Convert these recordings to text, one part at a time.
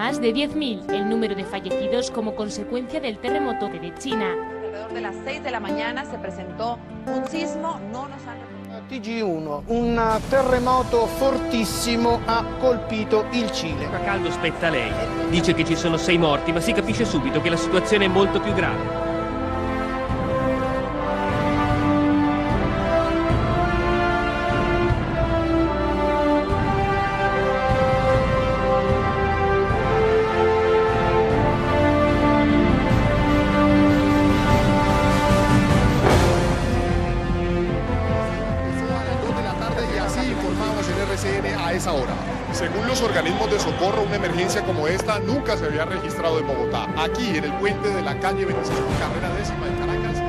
Más de 10.000 el número de fallecidos como consecuencia del terremoto de China. Alrededor de las 6 de la mañana se presentó un sismo, no nos han... TG1, un terremoto fortissimo ha colpito il Cile. A caldo spetta a lei. Dice che ci sono 6 morti, ma si capisce subito che la situazione è molto più grave. A esa hora. Según los organismos de socorro, una emergencia como esta nunca se había registrado en Bogotá. Aquí, en el puente de la calle 25, carrera 10ª de Caracas.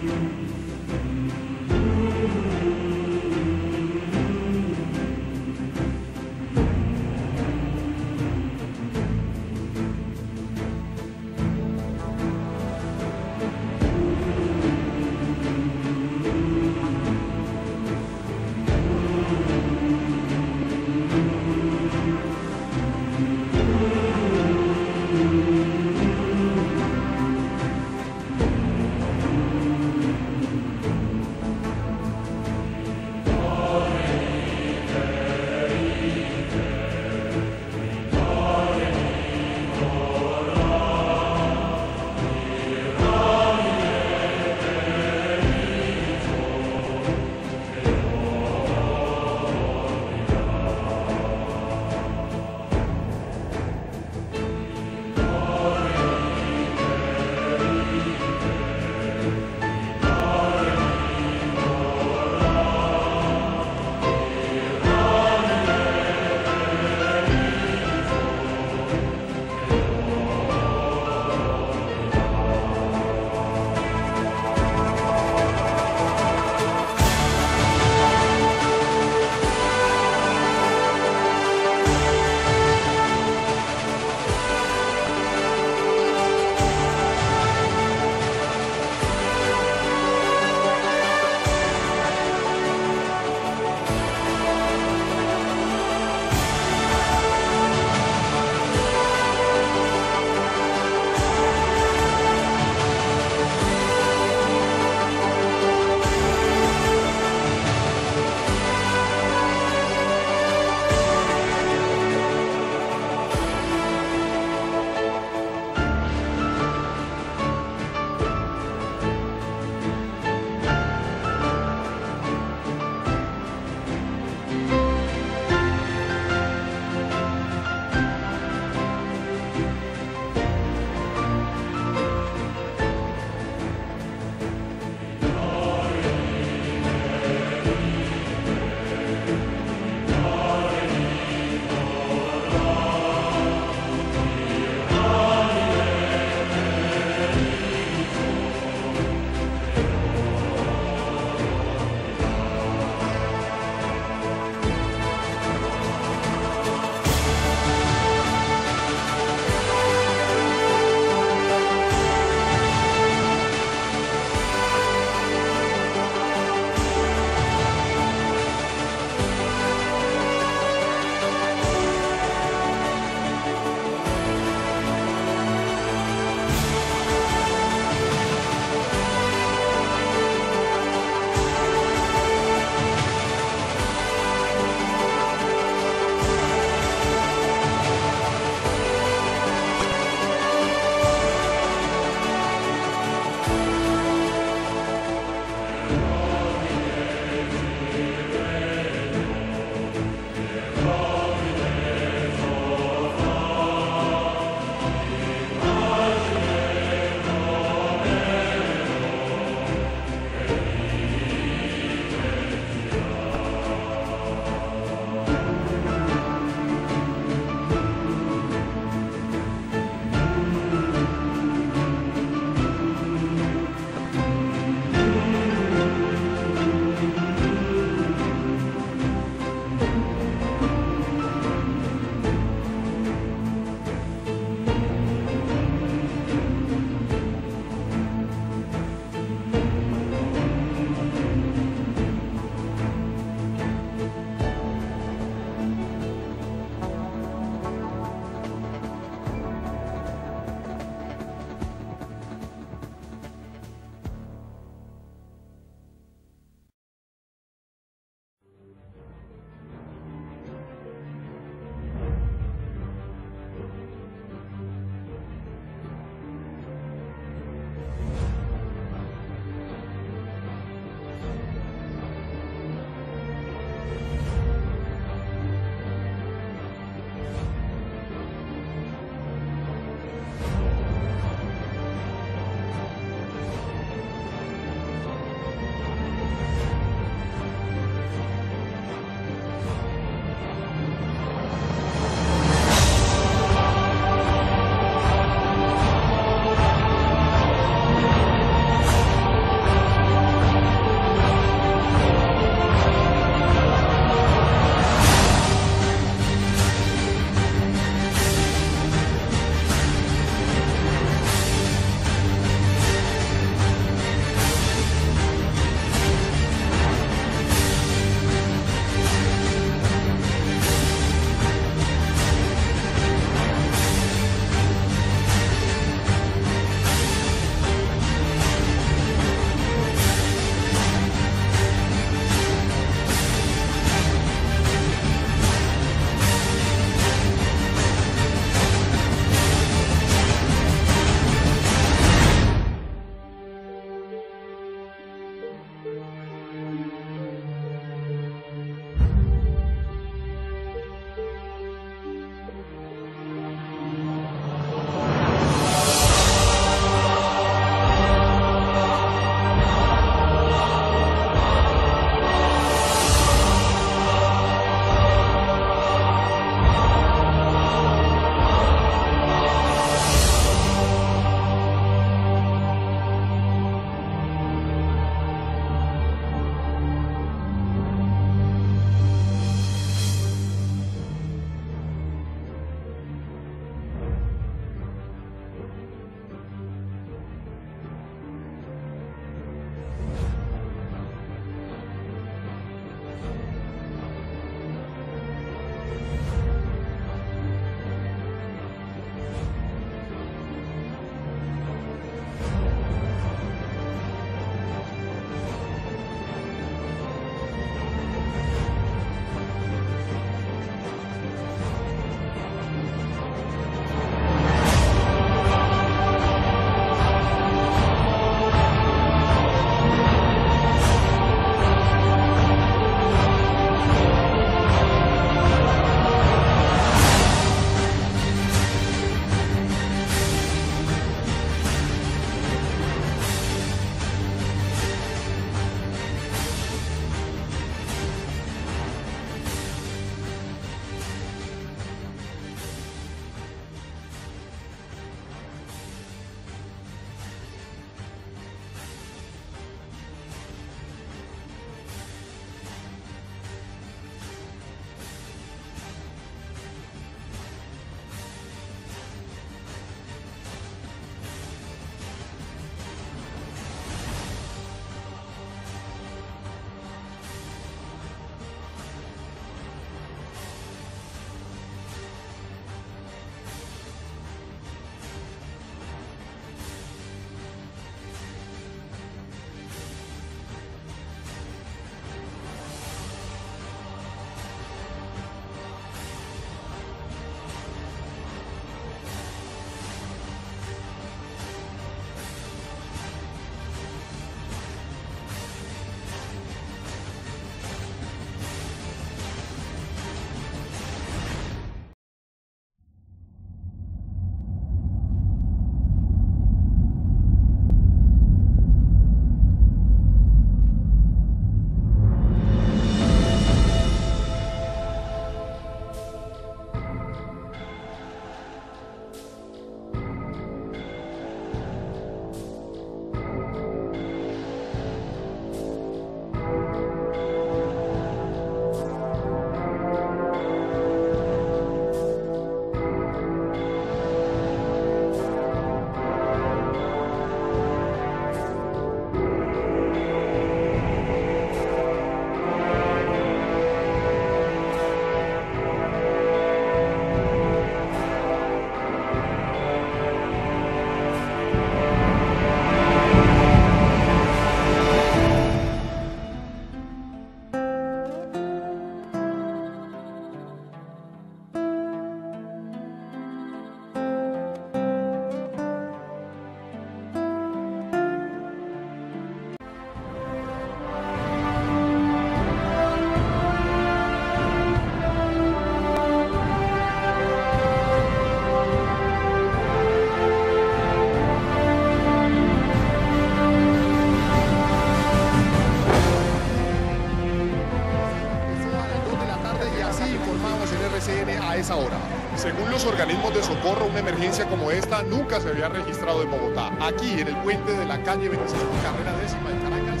una emergencia como esta nunca se había registrado en Bogotá. Aquí, en el puente de la calle 25, carrera décima de Caracas.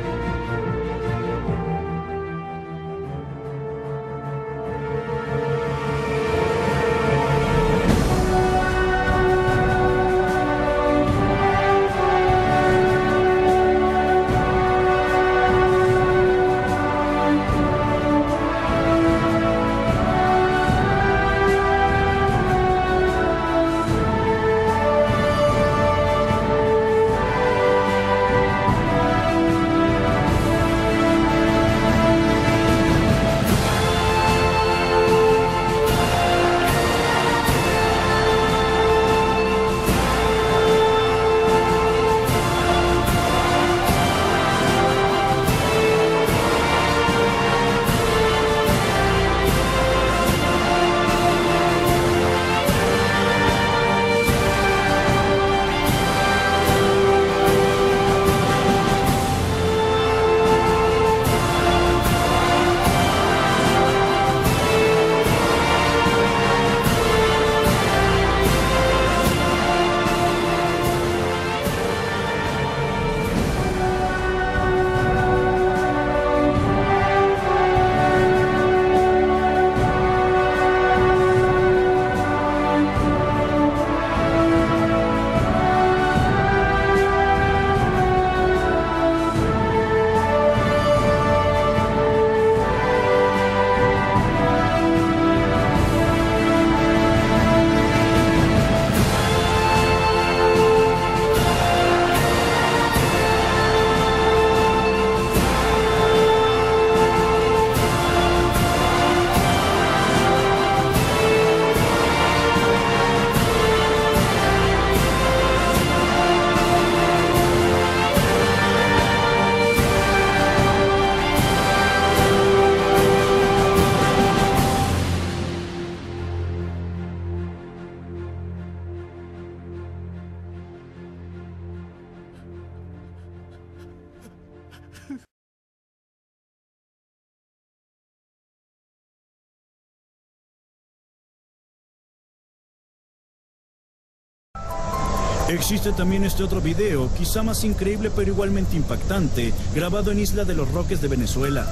Existe también este otro video, quizá más increíble pero igualmente impactante, grabado en Isla de los Roques de Venezuela.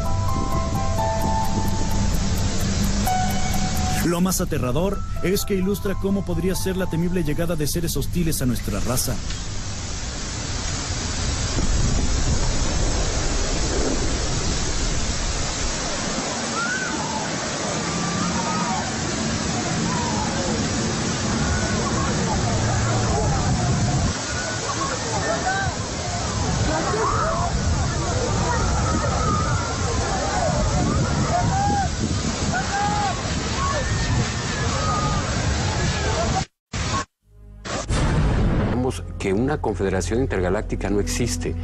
Lo más aterrador es que ilustra cómo podría ser la temible llegada de seres hostiles a nuestra raza. Que una confederación intergaláctica no existe.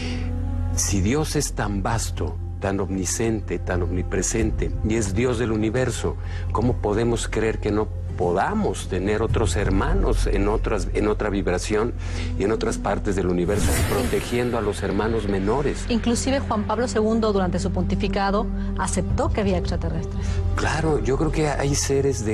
Si Dios es tan vasto, tan omnisciente, tan omnipresente, y es Dios del universo, ¿cómo podemos creer que no podamos tener otros hermanos en otra vibración y en otras partes del universo, protegiendo a los hermanos menores? Inclusive Juan Pablo II, durante su pontificado, aceptó que había extraterrestres. Claro, yo creo que hay seres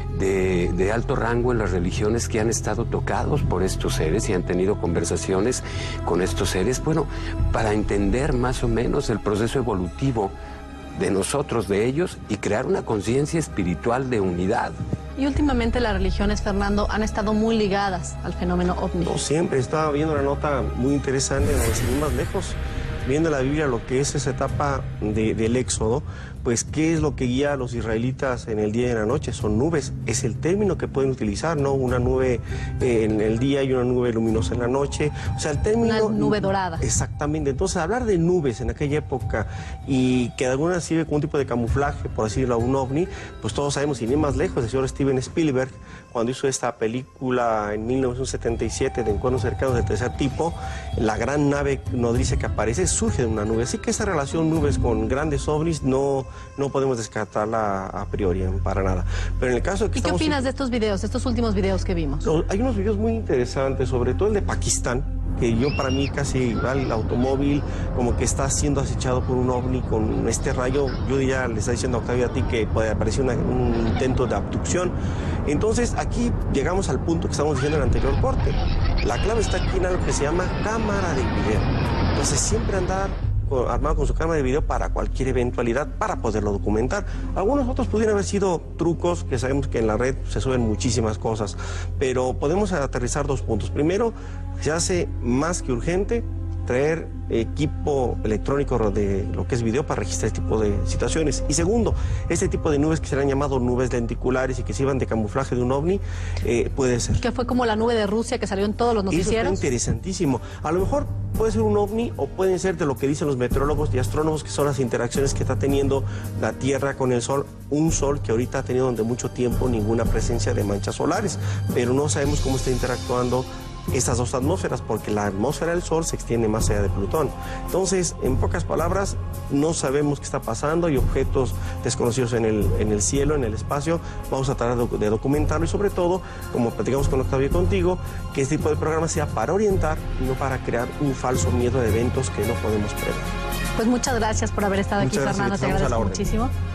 de alto rango en las religiones que han estado tocados por estos seres y han tenido conversaciones con estos seres, bueno, para entender más o menos el proceso evolutivo de nosotros, de ellos, y crear una conciencia espiritual de unidad. Y últimamente las religiones, Fernando, han estado muy ligadas al fenómeno ovni. No, siempre estaba viendo una nota muy interesante, no sin ir más lejos, viendo la Biblia lo que es esa etapa del Éxodo, pues qué es lo que guía a los israelitas en el día y en la noche, son nubes, es el término que pueden utilizar, ¿no? Una nube en el día y una nube luminosa en la noche, o sea, el término... Una nube dorada. Exactamente, entonces hablar de nubes en aquella época y que de alguna sirve como un tipo de camuflaje, por decirlo, a un ovni, pues todos sabemos, sin ir más lejos, el señor Steven Spielberg, cuando hizo esta película en 1977 de Encuentros cercanos del tercer tipo, la gran nave nodriza que aparece surge de una nube, así que esa relación nubes con grandes ovnis no podemos descartarla a priori, para nada. Pero en el caso de que ¿Y qué opinas de estos videos, de estos últimos videos que vimos? Hay unos videos muy interesantes, sobre todo el de Pakistán, que yo para mí casi igual el automóvil como que está siendo acechado por un ovni con este rayo. Yo ya le está diciendo a Octavio a ti que puede parecer un intento de abducción. Entonces aquí llegamos al punto que estamos diciendo en el anterior corte. La clave está aquí en algo que se llama cámara de video. Entonces siempre andar armado con su cámara de video para cualquier eventualidad, para poderlo documentar. Algunos otros pudieran haber sido trucos, que sabemos que en la red se suben muchísimas cosas, pero podemos aterrizar 2 puntos. Primero, se hace más que urgente traer equipo electrónico de lo que es video para registrar este tipo de situaciones. Y segundo, este tipo de nubes que se han llamado nubes lenticulares y que sirvan de camuflaje de un ovni, puede ser. Que fue como la nube de Rusia que salió en todos los noticieros. Eso está interesantísimo. A lo mejor puede ser un ovni o pueden ser de lo que dicen los meteorólogos y astrónomos, que son las interacciones que está teniendo la Tierra con el Sol. Un Sol que ahorita ha tenido durante mucho tiempo ninguna presencia de manchas solares, pero no sabemos cómo está interactuando estas dos atmósferas, porque la atmósfera del Sol se extiende más allá de Plutón. Entonces, en pocas palabras, no sabemos qué está pasando, hay objetos desconocidos en el cielo, en el espacio. Vamos a tratar de documentarlo y sobre todo, como platicamos con Octavio y contigo, que este tipo de programa sea para orientar y no para crear un falso miedo de eventos que no podemos prever. Pues muchas gracias por haber estado aquí, Fernando, te agradezco muchísimo.